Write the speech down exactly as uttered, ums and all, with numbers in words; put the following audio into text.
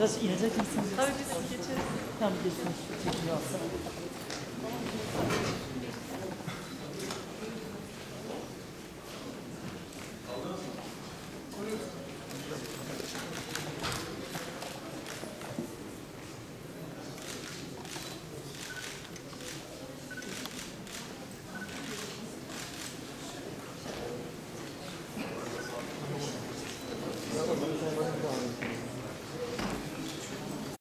Arkadaş inecek misiniz? Tabii biz geçeriz. Tamam geçsin. Çekimi alsın.